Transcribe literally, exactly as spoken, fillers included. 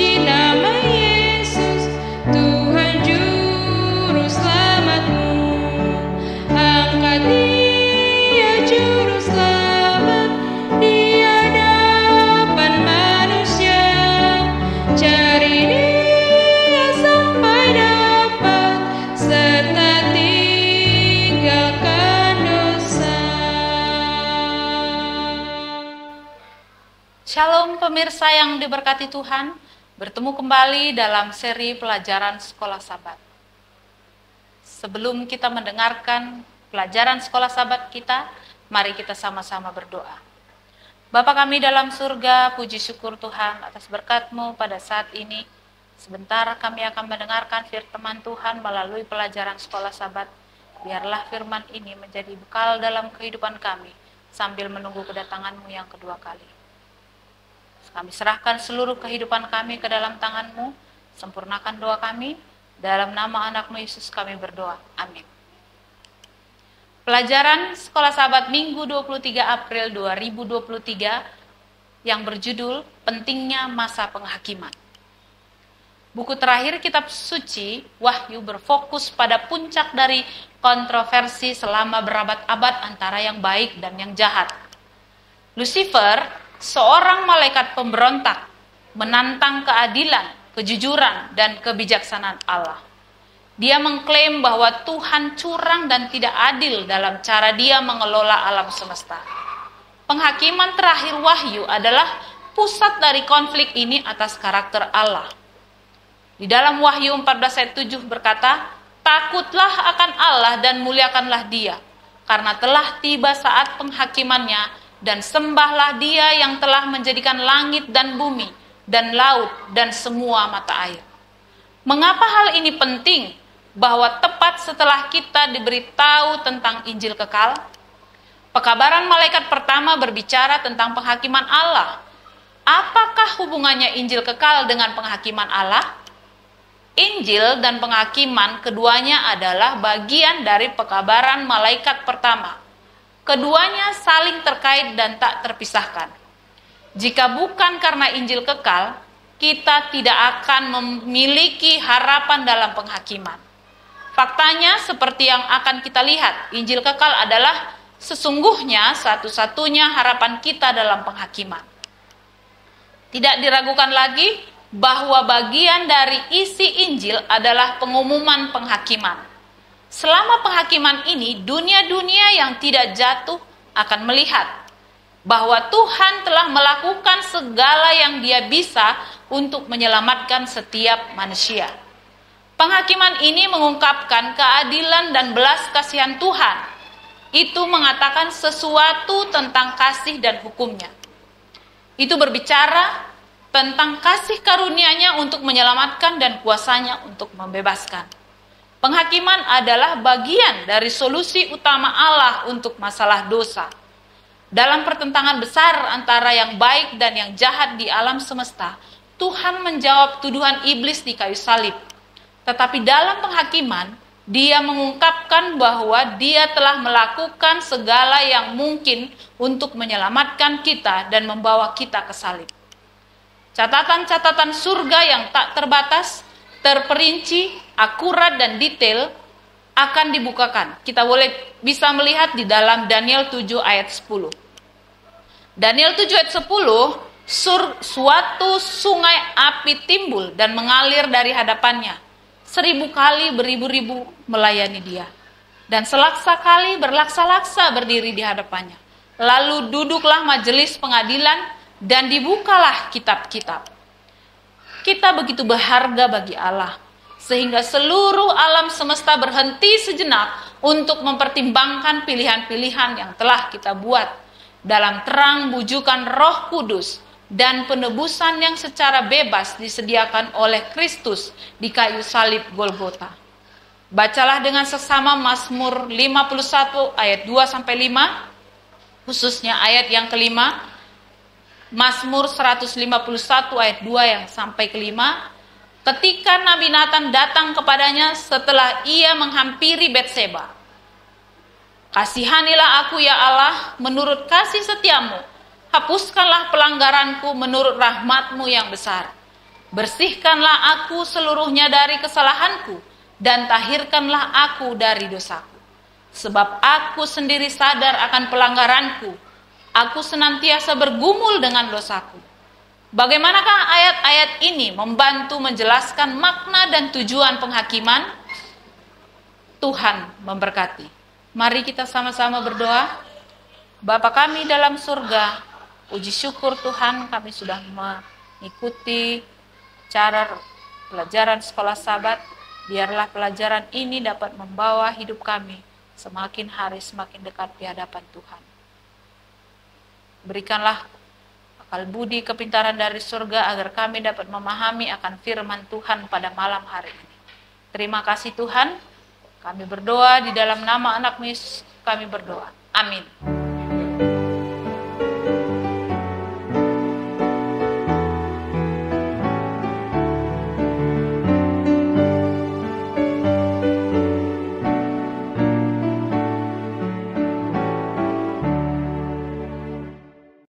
puji nama Yesus, Tuhan Juru Selamatmu. Angkat Dia Juru Selamat di hadapan manusia. Cari Dia sampai dapat, serta tinggalkan dosa. Shalom pemirsa yang diberkati Tuhan, bertemu kembali dalam seri pelajaran Sekolah Sabat. Sebelum kita mendengarkan pelajaran Sekolah Sabat kita, mari kita sama-sama berdoa. Bapa kami dalam surga, puji syukur Tuhan atas berkat-Mu pada saat ini. Sebentar kami akan mendengarkan firman Tuhan melalui pelajaran Sekolah Sabat. Biarlah firman ini menjadi bekal dalam kehidupan kami sambil menunggu kedatangan-Mu yang kedua kali. Kami serahkan seluruh kehidupan kami ke dalam tangan-Mu. Sempurnakan doa kami. Dalam nama anak-Mu Yesus kami berdoa. Amin. Pelajaran Sekolah Sabat Minggu dua puluh tiga April dua ribu dua puluh tiga yang berjudul Pentingnya Masa Penghakiman. Buku terakhir kitab suci, Wahyu, berfokus pada puncak dari kontroversi selama berabad-abad antara yang baik dan yang jahat. Lucifer, seorang malaikat pemberontak, menantang keadilan, kejujuran, dan kebijaksanaan Allah. Dia mengklaim bahwa Tuhan curang dan tidak adil dalam cara Dia mengelola alam semesta. Penghakiman terakhir Wahyu adalah pusat dari konflik ini atas karakter Allah. Di dalam Wahyu empat belas ayat tujuh berkata, "Takutlah akan Allah dan muliakanlah Dia, karena telah tiba saat penghakimannya, dan sembahlah Dia yang telah menjadikan langit dan bumi, dan laut, dan semua mata air." Mengapa hal ini penting? Bahwa tepat setelah kita diberitahu tentang Injil kekal, pekabaran malaikat pertama berbicara tentang penghakiman Allah. Apakah hubungannya Injil kekal dengan penghakiman Allah? Injil dan penghakiman keduanya adalah bagian dari pekabaran malaikat pertama. Keduanya saling terkait dan tak terpisahkan. Jika bukan karena Injil kekal, kita tidak akan memiliki harapan dalam penghakiman. Faktanya seperti yang akan kita lihat, Injil kekal adalah sesungguhnya satu-satunya harapan kita dalam penghakiman. Tidak diragukan lagi bahwa bagian dari isi Injil adalah pengumuman penghakiman. Selama penghakiman ini, dunia-dunia yang tidak jatuh akan melihat bahwa Tuhan telah melakukan segala yang Dia bisa untuk menyelamatkan setiap manusia. Penghakiman ini mengungkapkan keadilan dan belas kasihan Tuhan. Itu mengatakan sesuatu tentang kasih dan hukumnya. Itu berbicara tentang kasih karunia-Nya untuk menyelamatkan dan kuasa-Nya untuk membebaskan. Penghakiman adalah bagian dari solusi utama Allah untuk masalah dosa. Dalam pertentangan besar antara yang baik dan yang jahat di alam semesta, Tuhan menjawab tuduhan iblis di kayu salib. Tetapi dalam penghakiman, Dia mengungkapkan bahwa Dia telah melakukan segala yang mungkin untuk menyelamatkan kita dan membawa kita ke salib. Catatan-catatan surga yang tak terbatas, terperinci, akurat dan detail akan dibukakan. Kita boleh bisa melihat di dalam Daniel tujuh ayat sepuluh. Daniel tujuh ayat sepuluh, sur, suatu sungai api timbul dan mengalir dari hadapannya. Seribu kali beribu-ribu melayani Dia. Dan selaksa kali berlaksa-laksa berdiri di hadapannya. Lalu duduklah majelis pengadilan dan dibukalah kitab-kitab. Kita begitu berharga bagi Allah, sehingga seluruh alam semesta berhenti sejenak untuk mempertimbangkan pilihan-pilihan yang telah kita buat dalam terang bujukan Roh Kudus dan penebusan yang secara bebas disediakan oleh Kristus di kayu salib Golgota. Bacalah dengan seksama Mazmur lima puluh satu ayat dua sampai lima, khususnya ayat yang kelima, Mazmur seratus lima puluh satu ayat dua yang sampai kelima. Ketika Nabi Nathan datang kepadanya setelah ia menghampiri Betseba, "Kasihanilah aku ya Allah menurut kasih setiamu, hapuskanlah pelanggaranku menurut rahmat-Mu yang besar. Bersihkanlah aku seluruhnya dari kesalahanku, dan tahirkanlah aku dari dosaku. Sebab aku sendiri sadar akan pelanggaranku, aku senantiasa bergumul dengan dosaku. Bagaimanakah ayat-ayat ini membantu menjelaskan makna dan tujuan penghakiman? Tuhan memberkati. Mari kita sama-sama berdoa. Bapa kami dalam surga, puji syukur Tuhan, kami sudah mengikuti cara pelajaran sekolah Sabat. Biarlah pelajaran ini dapat membawa hidup kami semakin hari semakin dekat di hadapan Tuhan. Berikanlah akal budi kepintaran dari surga agar kami dapat memahami akan firman Tuhan pada malam hari ini. Terima kasih Tuhan. Kami berdoa di dalam nama anak Yesus, kami berdoa. Amin.